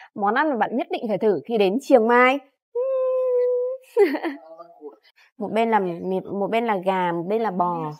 Món ăn mà bạn nhất định phải thử khi đến Chiang Mai. Một bên là gà, một bên là bò.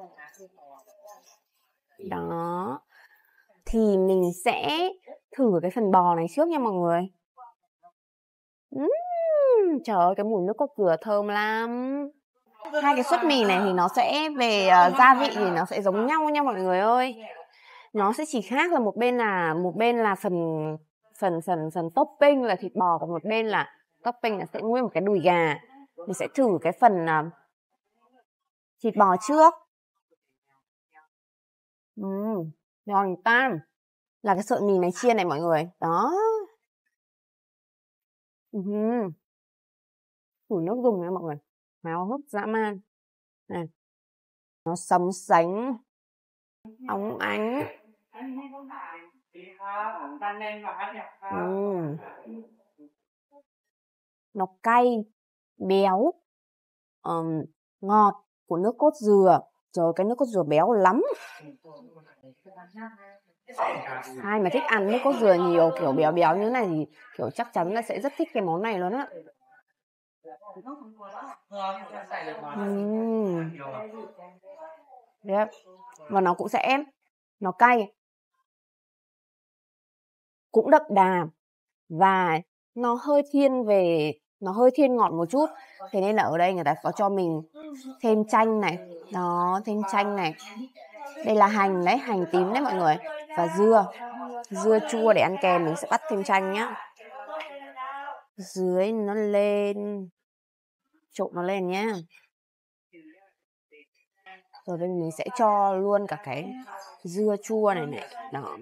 Đó. Thì mình sẽ thử cái phần bò này trước nha mọi người. Trời ơi, cái mùi nước cốt dừa thơm lắm. Hai cái suất mì này thì nó sẽ về gia vị thì nó sẽ giống nhau nha mọi người ơi. Nó sẽ chỉ khác là một bên là phần topping là thịt bò, còn một bên là topping là sẽ nguyên một cái đùi gà. Mình sẽ thử cái phần thịt bò trước. Ngon tan. Là cái sợi mì này chiên này mọi người. Đó. Thử nước dùng nha mọi người. Háo hức dã man. Này. Nó sóng sánh, óng ánh. Nó cay, béo, ngọt của nước cốt dừa. Trời, cái nước cốt dừa béo lắm. Ai mà thích ăn nước cốt dừa nhiều kiểu béo béo như thế này thì kiểu chắc chắn là sẽ rất thích cái món này luôn á. Yep. Và nó cũng sẽ nó cay, cũng đậm đà và nó hơi thiên ngọt một chút. Thế nên là ở đây người ta có cho mình thêm chanh này. Đó, thêm chanh này. Đây là hành đấy, hành tím đấy mọi người. Và dưa chua để ăn kèm, mình sẽ bắt thêm chanh nhá. Dưới nó lên, trộn nó lên nhá. Rồi bên mình sẽ cho luôn cả cái dưa chua này này. Đó.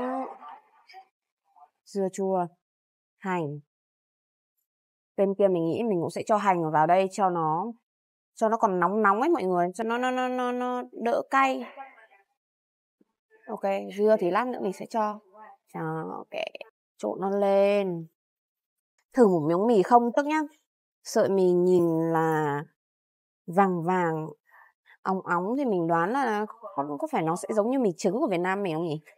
Dưa chua, hành. Bên kia mình nghĩ mình cũng sẽ cho hành vào đây cho nó còn nóng nóng ấy mọi người, cho nó đỡ cay. Ok, dưa thì lát nữa mình sẽ cho. Ok, trộn nó lên. Thử một miếng mì không tức nhá. Sợi mì nhìn là vàng vàng, óng óng thì mình đoán là có phải nó sẽ giống như mì trứng của Việt Nam mình không nhỉ?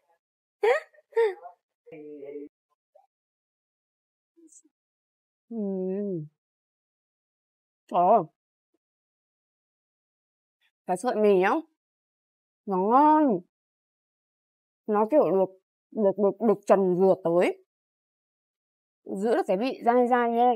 Trời ơi. Cái sợi mì nhá, nó ngon. Nó kiểu được trần vừa tới. Giữ được cái vị dai dai nhé.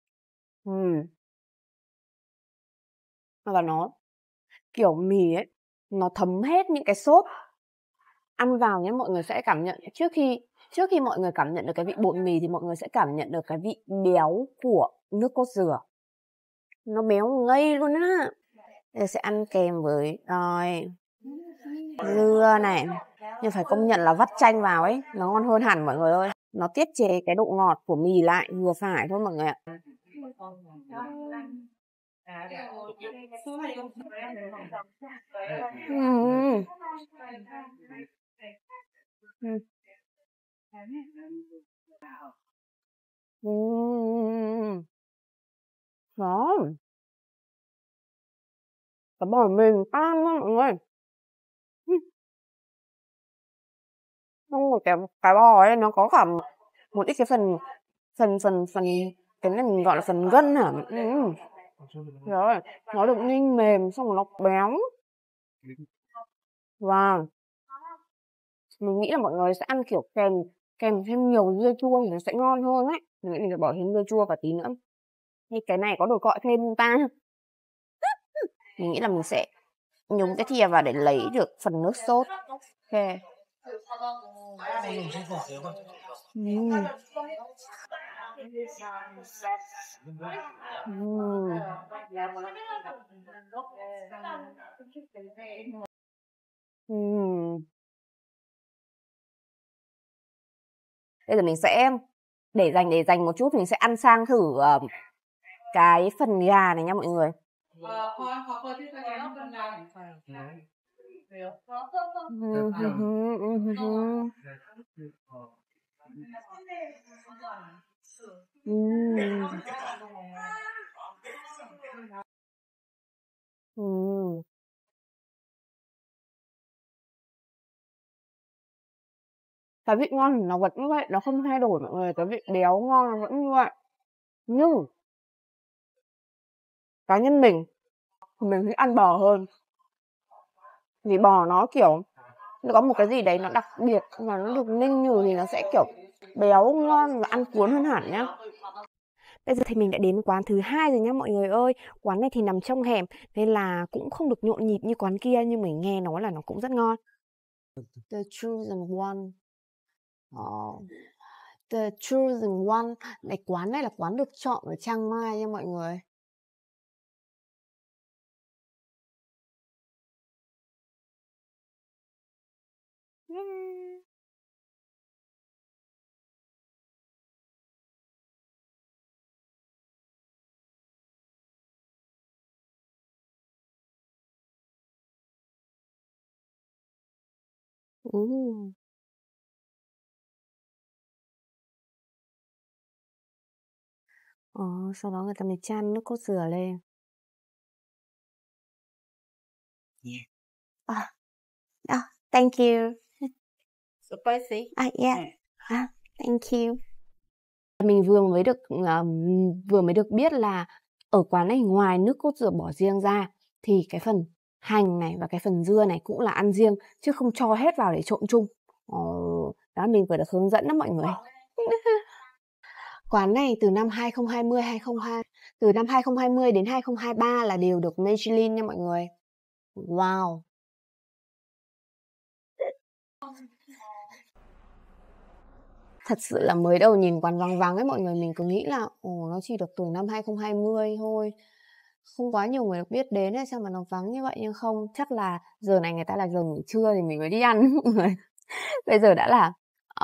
Và nó kiểu mì ấy, nó thấm hết những cái sốt. Ăn vào nhé, mọi người sẽ cảm nhận trước khi mọi người cảm nhận được cái vị bột mì thì mọi người sẽ cảm nhận được cái vị béo của nước cốt dừa. Nó béo ngây luôn á. Đây sẽ ăn kèm với dưa này. Nhưng phải công nhận là vắt chanh vào ấy, nó ngon hơn hẳn mọi người ơi. Nó tiết chế cái độ ngọt của mì lại vừa phải thôi mọi người ạ. Đó. Cái bò mình tan lắm mọi người. Xong rồi cái bò ấy nó có cả một ít cái phần cái này mình gọi là phần gân hả? Rồi, nó được ninh mềm xong rồi nó béo. Và mình nghĩ là mọi người sẽ ăn kiểu kèm thêm nhiều dưa chua thì nó sẽ ngon hơn ấy. Mình nghĩ mình phải bỏ thêm dưa chua và tí nữa. Thì cái này có được gọi thêm không ta? Mình nghĩ là mình sẽ nhúng cái thìa vào để lấy được phần nước sốt. Ok. Bây giờ mình sẽ để dành một chút, mình sẽ ăn sang thử cái phần gà này nha mọi người. Cái vị ngon thì nó vẫn như vậy, nó không thay đổi mọi người, cái vị béo ngon nó vẫn như vậy. Nhưng cá nhân mình thì mình thích ăn bò hơn. Vì bò nó, kiểu, nó có một cái gì đấy nó đặc biệt và nó được ninh nhừ thì nó sẽ, kiểu, béo, ngon và ăn cuốn hơn hẳn nhá. Bây giờ thì mình đã đến quán thứ 2 rồi nhá mọi người ơi. Quán này thì nằm trong hẻm nên là cũng không được nhộn nhịp như quán kia nhưng mình nghe nói là nó cũng rất ngon. The Chosen One. The Chosen One. Này, quán này là quán được chọn ở Chiang Mai nha mọi người. Ờ, sau đó người ta mới chan nước cốt dừa lên. Yeah. Thank you. Spicy? Yeah. Thank you. Mình vừa mới được biết là ở quán này ngoài nước cốt dừa bỏ riêng ra thì cái phần hành này và cái phần dưa này cũng là ăn riêng chứ không cho hết vào để trộn chung. Đó mình vừa được hướng dẫn đó mọi người. Quán này từ năm 2020 đến 2023 là đều được Michelin nha mọi người. Wow. Thật sự là mới đầu nhìn quán vắng vắng ấy mọi người, mình cứ nghĩ là nó chỉ được từ năm 2020 thôi. Không quá nhiều người được biết đến hay sao mà nó vắng như vậy, nhưng không, chắc là giờ này người ta là giờ nghỉ trưa thì mình mới đi ăn mọi người. Bây giờ đã là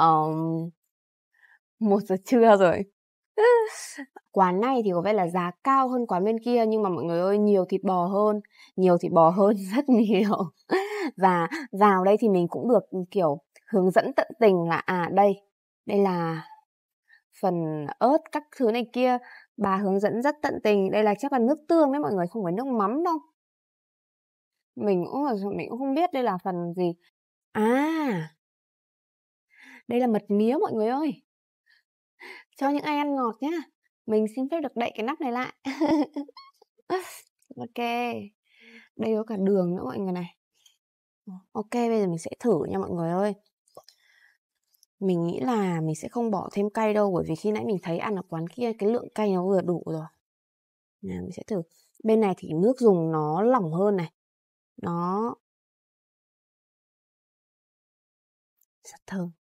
1 giờ trưa rồi. Quán này thì có vẻ là giá cao hơn quán bên kia nhưng mà mọi người ơi, nhiều thịt bò hơn rất nhiều. Và vào đây thì mình cũng được kiểu hướng dẫn tận tình là đây là phần ớt các thứ này kia, bà hướng dẫn rất tận tình. Đây là chắc là nước tương đấy mọi người, không phải nước mắm đâu. Mình cũng không biết đây là phần gì. Đây là mật mía mọi người ơi. Cho những ai ăn ngọt nhá. Mình xin phép được đậy cái nắp này lại. Ok. Đây có cả đường nữa mọi người này. Ok, bây giờ mình sẽ thử nha mọi người ơi. Mình nghĩ là mình sẽ không bỏ thêm cay đâu, bởi vì khi nãy mình thấy ăn ở quán kia cái lượng cay nó vừa đủ rồi. Nào, mình sẽ thử. Bên này thì nước dùng nó lỏng hơn này. Nó rất thơm.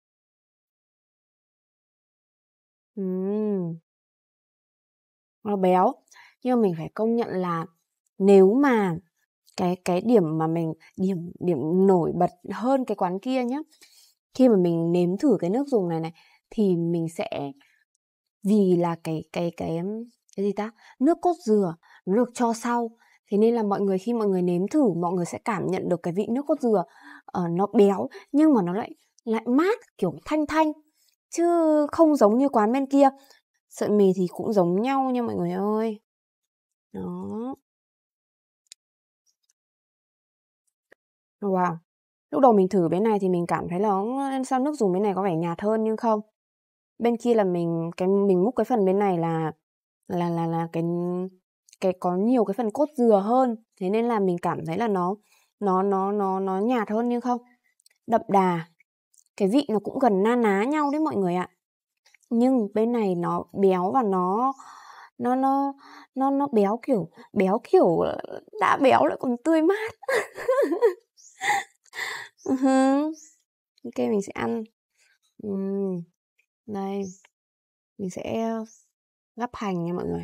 Nó béo. Nhưng mà mình phải công nhận là nếu mà cái điểm mà mình điểm nổi bật hơn cái quán kia nhá, khi mà mình nếm thử cái nước dùng này thì mình sẽ, vì là cái gì ta, nước cốt dừa nó được cho sau, thế nên là khi mọi người nếm thử mọi người sẽ cảm nhận được cái vị nước cốt dừa nó béo nhưng mà nó lại mát, kiểu thanh thanh, chứ không giống như quán bên kia. Sợi mì thì cũng giống nhau nha mọi người ơi. Đó. Wow. Lúc đầu mình thử bên này thì mình cảm thấy là sao nước dùng bên này có vẻ nhạt hơn, nhưng không. Bên kia là mình múc cái phần bên này là cái có nhiều cái phần cốt dừa hơn, thế nên là mình cảm thấy là nó nhạt hơn, nhưng không. Đậm đà. Cái vị nó cũng gần na ná nhau đấy mọi người ạ. Nhưng bên này nó béo và nó béo kiểu đã béo lại còn tươi mát. Ok, mình sẽ ăn. Đây, mình sẽ gắp hành nha mọi người.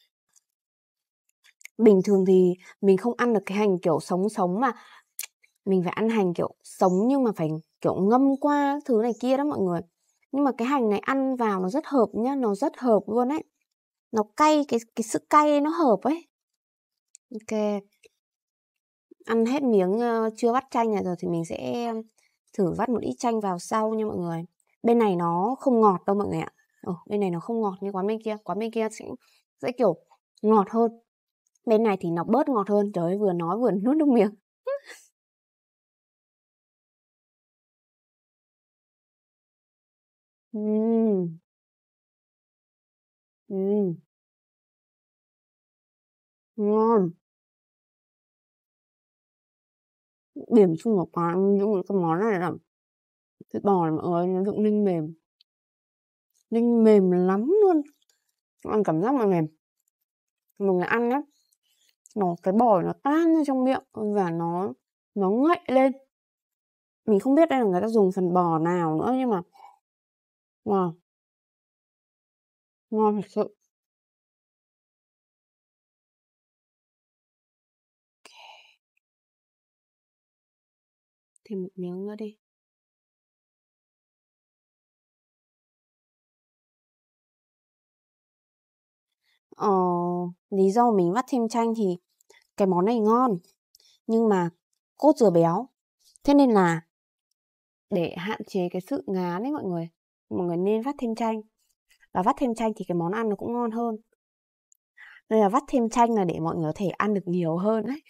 Bình thường thì mình không ăn được cái hành kiểu sống mà mình phải ăn hành kiểu sống nhưng mà phải kiểu ngâm qua thứ này kia đó mọi người. Nhưng mà cái hành này ăn vào nó rất hợp nhá, nó rất hợp luôn ấy. Nó cay, cái sự cay nó hợp ấy. Ok. Ăn hết miếng chưa vắt chanh này rồi thì mình sẽ thử vắt một ít chanh vào sau nha mọi người. Bên này nó không ngọt đâu mọi người ạ. Bên này nó không ngọt như quán bên kia. Quán bên kia sẽ kiểu ngọt hơn. Bên này thì nó bớt ngọt hơn. Trời ơi, vừa nói vừa nuốt nước miếng. Ừm. Ừm. Ngon. Điểm chung của quán những cái món này là thịt bò này mọi người, nó được ninh mềm lắm luôn. Ăn cảm giác mà mềm. Mình là ăn nhá, cái bò nó tan ra trong miệng và nó ngậy lên. Mình không biết đây là người ta dùng phần bò nào nữa nhưng mà ngon. Ngon thật sự. Thêm một miếng nữa đi. Ờ, lý do mình vắt thêm chanh thì cái món này ngon nhưng mà cốt dừa béo. Thế nên là để hạn chế cái sự ngán ấy mọi người nên vắt thêm chanh. Và vắt thêm chanh thì cái món ăn nó cũng ngon hơn. Nên là vắt thêm chanh là để mọi người có thể ăn được nhiều hơn đấy.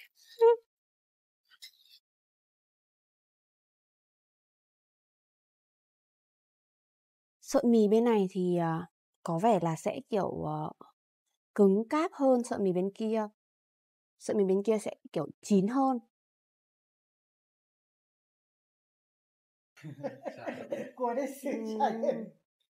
Sợi mì bên này thì có vẻ là sẽ kiểu cứng cáp hơn sợi mì bên kia. Sợi mì bên kia sẽ kiểu chín hơn. Cô đấy xịn chạy.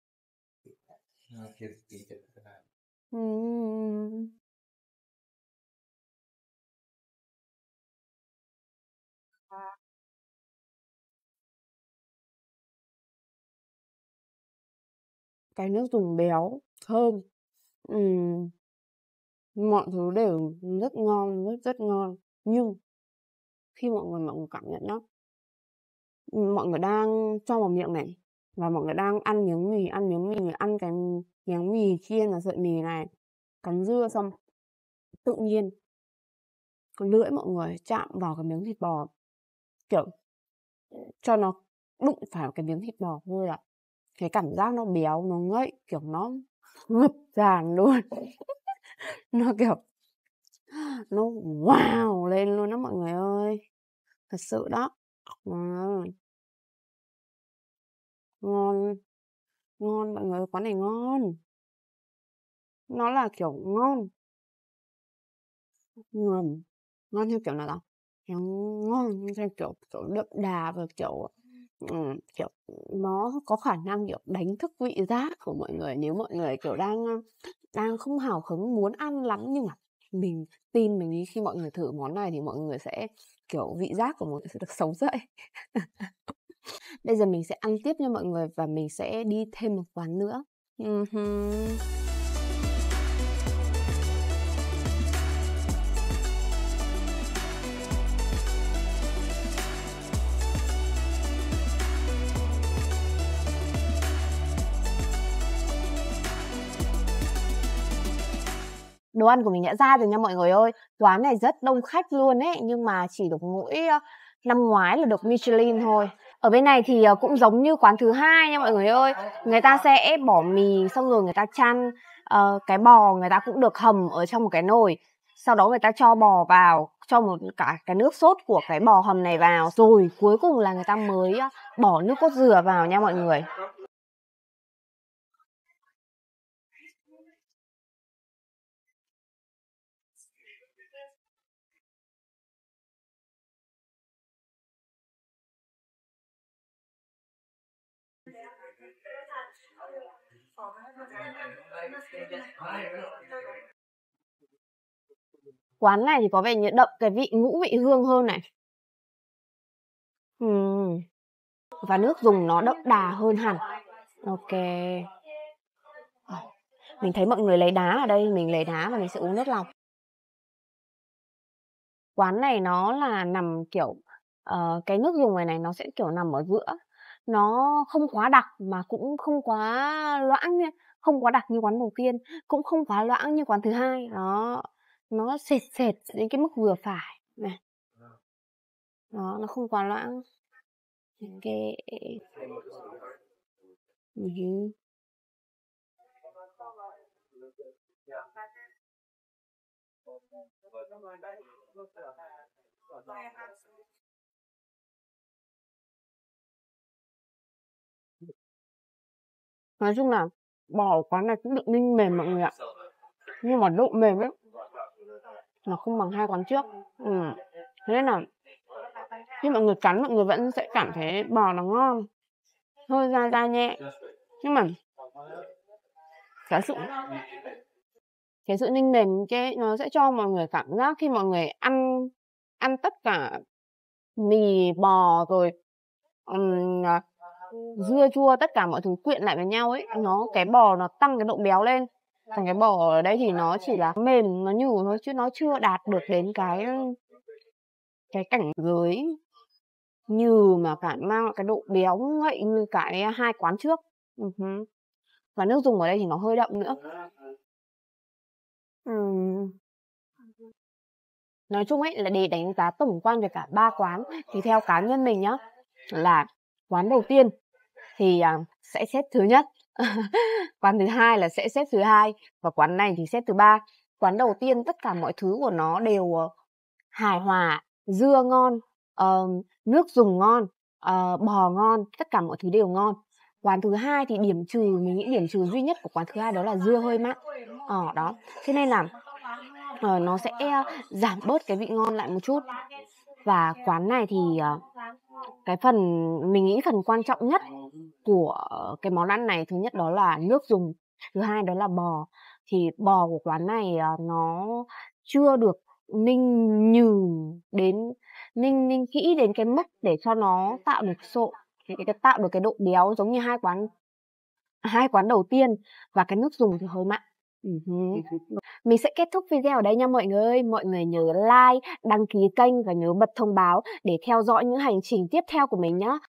Cái nước dùng béo, thơm. Mọi thứ đều rất ngon, rất ngon. Nhưng khi mọi người cảm nhận nhá, mọi người đang cho vào miệng này và mọi người đang ăn miếng mì, ăn cái miếng mì chiên và sợi mì này, cắn dưa xong tự nhiên cái lưỡi mọi người chạm vào cái miếng thịt bò, kiểu cho nó đụng phải cái miếng thịt bò thôi là cái cảm giác nó béo, nó ngậy, kiểu nó ngập tràn luôn. Nó kiểu nó wow lên luôn đó mọi người ơi. Thật sự đó. Ngon. Ngon. Ngon mọi người, quán này ngon. Nó là kiểu ngon. Ngon. Ngon theo kiểu nào đó. Nó ngon theo kiểu đậm đà và kiểu nó có khả năng kiểu đánh thức vị giác của mọi người nếu mọi người kiểu đang không hào hứng muốn ăn lắm nhưng mà mình tin mình đi khi mọi người thử món này thì mọi người sẽ kiểu vị giác của mọi người sẽ được sống dậy. Bây giờ mình sẽ ăn tiếp nha mọi người và mình sẽ đi thêm một quán nữa. Đồ ăn của mình đã ra rồi nha mọi người ơi. Quán này rất đông khách luôn ấy, nhưng mà chỉ được mỗi năm ngoái là được Michelin thôi. Ở bên này thì cũng giống như quán thứ hai nha mọi người ơi. Người ta sẽ bỏ mì xong rồi người ta chan cái bò người ta cũng được hầm ở trong một cái nồi. Sau đó người ta cho bò vào, cho cả cái nước sốt của cái bò hầm này vào. Rồi cuối cùng là người ta mới bỏ nước cốt dừa vào nha mọi người. Quán này thì có vẻ như đậm cái vị ngũ vị hương hơn này. Và nước dùng nó đậm đà hơn hẳn. Ok. Mình thấy mọi người lấy đá ở đây, mình lấy đá và mình sẽ uống nước lọc. Quán này nó là nằm kiểu cái nước dùng này nó sẽ kiểu nằm ở giữa. Nó không quá đặc mà cũng không quá loãng không quá đặc như quán đầu tiên, cũng không quá loãng như quán thứ hai. Nó sệt sệt đến cái mức vừa phải này. Đó, nó không quá loãng. Ok. Nói chung là bò ở quán này cũng được ninh mềm mọi người ạ. Nhưng mà độ mềm ấy nó không bằng 2 quán trước. Thế nên là khi mọi người cắn mọi người vẫn sẽ cảm thấy bò nó ngon, hơi dai nhẹ. Nhưng mà cái sự ninh mềm nó sẽ cho mọi người cảm giác khi mọi người ăn tất cả mì bò rồi dưa chua tất cả mọi thứ quyện lại với nhau ấy, cái bò nó tăng cái độ béo lên. Còn cái bò ở đây thì nó chỉ là mềm, nó nhừ thôi chứ nó chưa đạt được đến cái cảnh giới nhừ mà cả mang cái độ béo ngậy như cái 2 quán trước. Và nước dùng ở đây thì nó hơi đậm nữa. Nói chung ấy là để đánh giá tổng quan về cả 3 quán thì theo cá nhân mình nhá, là quán đầu tiên thì sẽ xếp thứ nhất, quán thứ hai là sẽ xếp thứ hai, và quán này thì xếp thứ ba. Quán đầu tiên tất cả mọi thứ của nó đều hài hòa, dưa ngon, nước dùng ngon, bò ngon, tất cả mọi thứ đều ngon. Quán thứ hai thì mình nghĩ điểm trừ duy nhất của quán thứ hai đó là dưa hơi mặn. Đó, thế nên là nó sẽ giảm bớt cái vị ngon lại một chút. Và quán này thì mình nghĩ phần quan trọng nhất của cái món ăn này, thứ nhất đó là nước dùng, thứ hai đó là bò. Thì bò của quán này nó chưa được ninh kỹ đến cái mức để cho nó tạo được cái độ béo giống như hai quán đầu tiên. Và cái nước dùng thì hơi mặn. Mình sẽ kết thúc video ở đây nha mọi người. Mọi người nhớ like, đăng ký kênh và nhớ bật thông báo để theo dõi những hành trình tiếp theo của mình nhé.